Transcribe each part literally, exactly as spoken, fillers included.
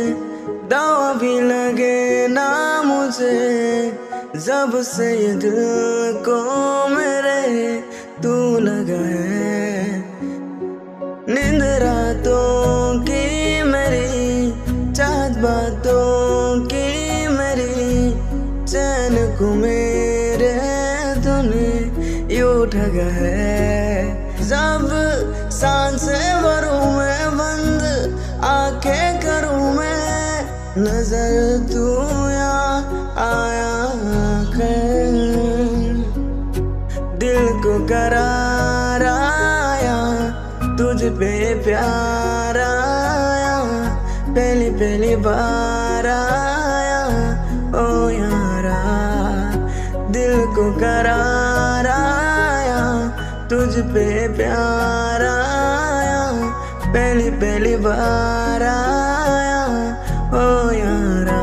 दवा भी लगे ना मुझे, जब से ये दिल को मेरे तू लगा है। नींद रातों की मेरी, चाहत बातों की मेरी, चैन को मेरे तूने यूं ठगा है। जब सांसें भरूं मैं बंद, आंखें करूं मैं, नजर तू यहाँ आया कर। दिल को करार आया, तुझ पे प्यार आया, पहली पहली बार आया ओ यारा। दिल को करार आया, तुझ पे प्यार आया, पहली पहली बार आया ओ यारा।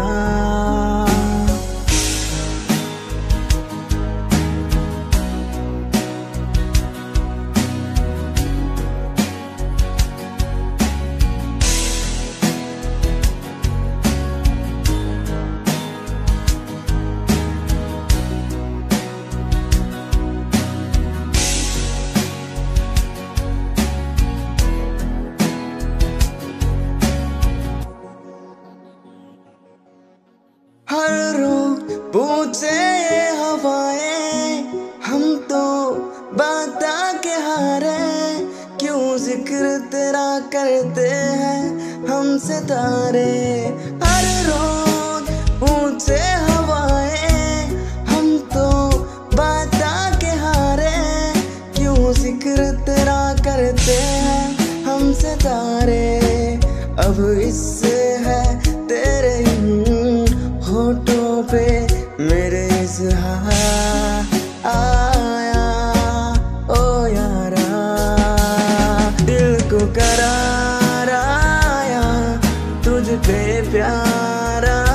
हर रोज पूछे ये हवाएं, हम तो बता के हारे, क्यों जिक्र तेरा करते हैं हम सितारे। हर रोज पूछे हवाएं, हम तो बता के हारे, क्यों जिक्र तेरा करते हैं हम सितारे। अब इससे है तेरे होठों पे मेरे इज़हार आया ओ यारा। दिल को करार आया, तुझ पे प्यार